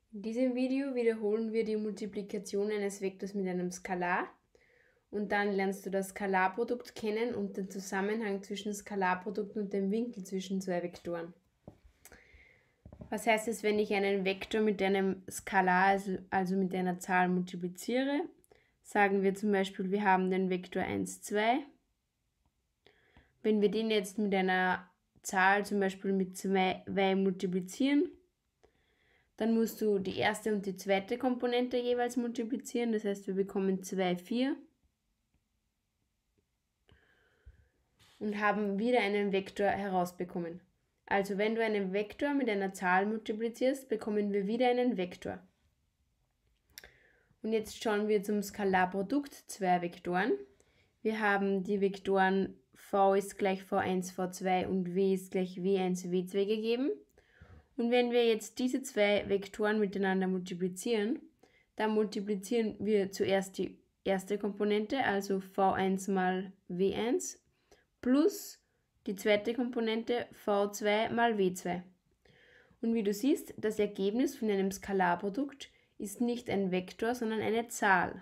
In diesem Video wiederholen wir die Multiplikation eines Vektors mit einem Skalar und dann lernst du das Skalarprodukt kennen und den Zusammenhang zwischen Skalarprodukt und dem Winkel zwischen zwei Vektoren. Was heißt es, wenn ich einen Vektor mit einem Skalar, also mit einer Zahl multipliziere? Sagen wir zum Beispiel, wir haben den Vektor 1, 2. Wenn wir den jetzt mit einer Zahl, zum Beispiel mit 2 multiplizieren, dann musst du die erste und die zweite Komponente jeweils multiplizieren. Das heißt, wir bekommen 2, 4 und haben wieder einen Vektor herausbekommen. Also wenn du einen Vektor mit einer Zahl multiplizierst, bekommen wir wieder einen Vektor. Und jetzt schauen wir zum Skalarprodukt zweier Vektoren. Wir haben die Vektoren v ist gleich v1, v2 und w ist gleich w1, w2 gegeben. Und wenn wir jetzt diese zwei Vektoren miteinander multiplizieren, dann multiplizieren wir zuerst die erste Komponente, also v1 mal w1, plus die zweite Komponente v2 mal w2. Und wie du siehst, das Ergebnis von einem Skalarprodukt ist nicht ein Vektor, sondern eine Zahl.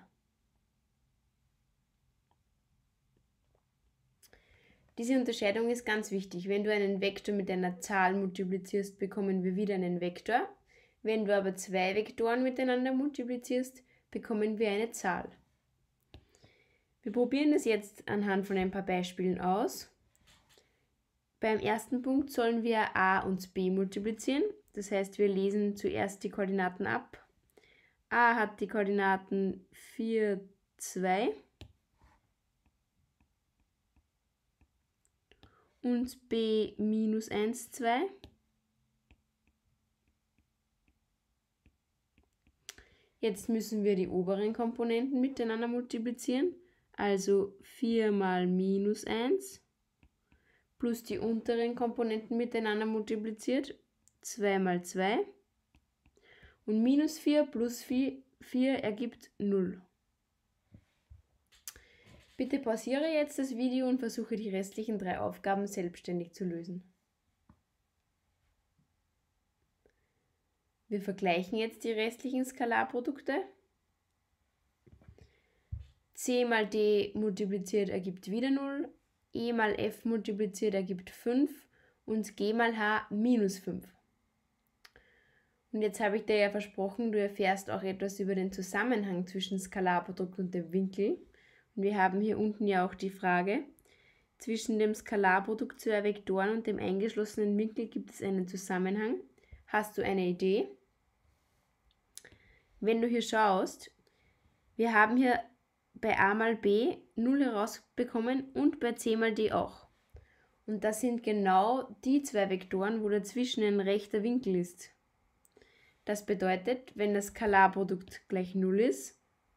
Diese Unterscheidung ist ganz wichtig. Wenn du einen Vektor mit einer Zahl multiplizierst, bekommen wir wieder einen Vektor. Wenn du aber zwei Vektoren miteinander multiplizierst, bekommen wir eine Zahl. Wir probieren das jetzt anhand von ein paar Beispielen aus. Beim ersten Punkt sollen wir a und b multiplizieren. Das heißt, wir lesen zuerst die Koordinaten ab. A hat die Koordinaten 4, 2. Und b minus 1, 2. Jetzt müssen wir die oberen Komponenten miteinander multiplizieren. Also 4 mal minus 1 plus die unteren Komponenten miteinander multipliziert. 2 mal 2. Und minus 4 plus 4 ergibt 0. Bitte pausiere jetzt das Video und versuche die restlichen 3 Aufgaben selbstständig zu lösen. Wir vergleichen jetzt die restlichen Skalarprodukte. C mal d multipliziert ergibt wieder 0, e mal f multipliziert ergibt 5 und g mal h minus 5. Und jetzt habe ich dir ja versprochen, du erfährst auch etwas über den Zusammenhang zwischen Skalarprodukt und dem Winkel. Und wir haben hier unten ja auch die Frage, zwischen dem Skalarprodukt zweier Vektoren und dem eingeschlossenen Winkel gibt es einen Zusammenhang. Hast du eine Idee? Wenn du hier schaust, wir haben hier bei a mal b 0 herausbekommen und bei c mal d auch. Und das sind genau die zwei Vektoren, wo dazwischen ein rechter Winkel ist. Das bedeutet, wenn das Skalarprodukt gleich 0 ist,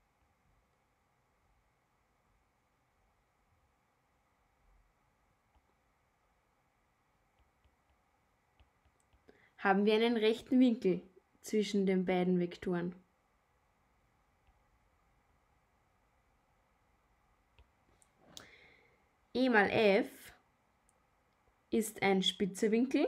haben wir einen rechten Winkel zwischen den beiden Vektoren. E mal f ist ein spitzer Winkel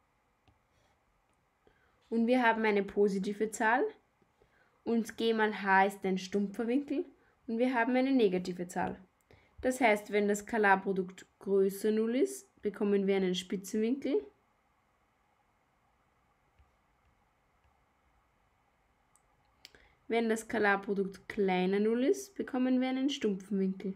und wir haben eine positive Zahl und g mal h ist ein stumpfer Winkel und wir haben eine negative Zahl. Das heißt, wenn das Skalarprodukt größer 0 ist, bekommen wir einen spitzen Winkel. Wenn das Skalarprodukt kleiner 0 ist, bekommen wir einen stumpfen Winkel.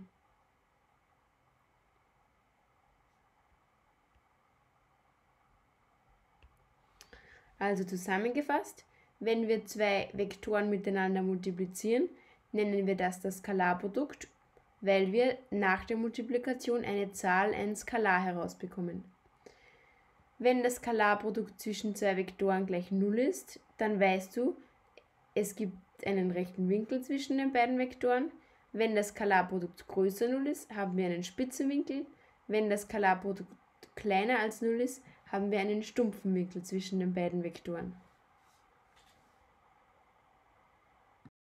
Also zusammengefasst, wenn wir zwei Vektoren miteinander multiplizieren, nennen wir das Skalarprodukt, weil wir nach der Multiplikation eine Zahl, ein Skalar herausbekommen. Wenn das Skalarprodukt zwischen zwei Vektoren gleich 0 ist, dann weißt du, es gibt einen rechten Winkel zwischen den beiden Vektoren. Wenn das Skalarprodukt größer 0 ist, haben wir einen spitzen Winkel. Wenn das Skalarprodukt kleiner als 0 ist, haben wir einen stumpfen Winkel zwischen den beiden Vektoren.